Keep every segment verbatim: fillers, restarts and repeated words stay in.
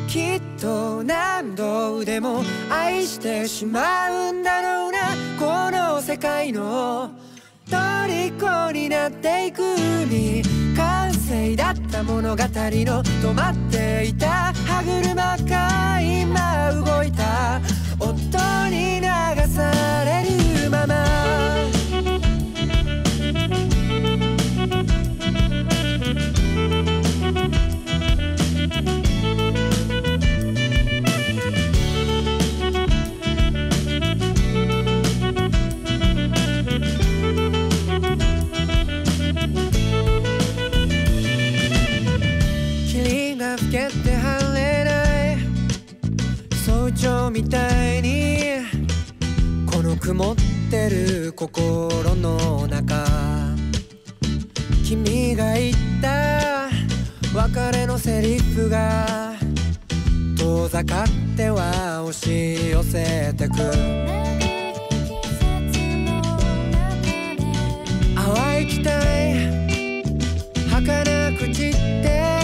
きっと何度でも愛してしまうんだろうな、この世界の虜になっていく未完成だった物語の止まっていた歯車が今動いた、音に流されるままつけて晴れない早朝みたいにこの曇ってる心の中、君が言った別れのセリフが遠ざかっては押し寄せてく、淡い期待儚く散って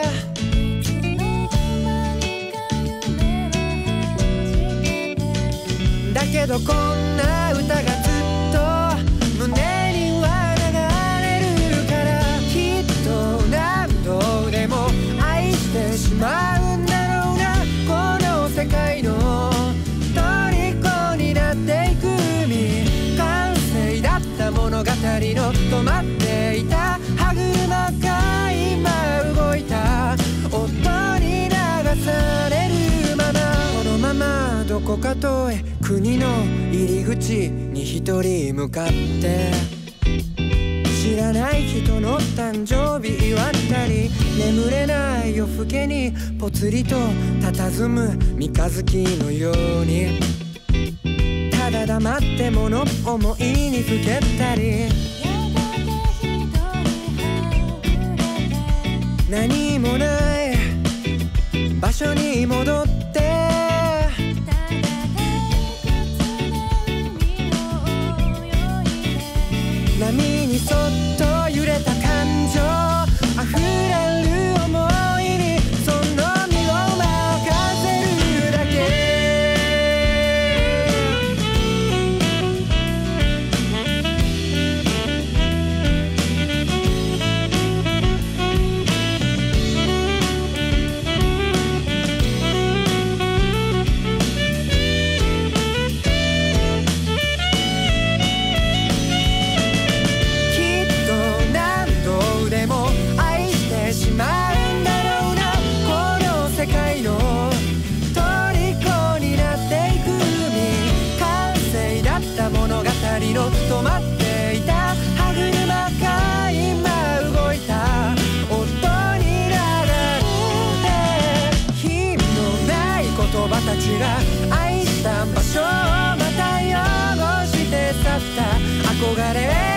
だけどこんな歌がずっと胸には流れるから、きっと何度でも愛してしまうんだろうな、この世界の虜になっていく未完成だった物語の止まっていた歯車が今動いた、音に流されるままこのままどこか遠い国の入り口に一人向かって、知らない人の誕生日祝ったり、眠れない夜更けにぽつりと佇む三日月のように、ただ黙って物思いにふけったり、何もない場所に戻って波にそっと揺れた感情溢れる想いにその身を任せるだけ、の止まっていた歯車が今動いた、音に流れて意味のない言葉たちが愛した場所をまた汚して去った憧れ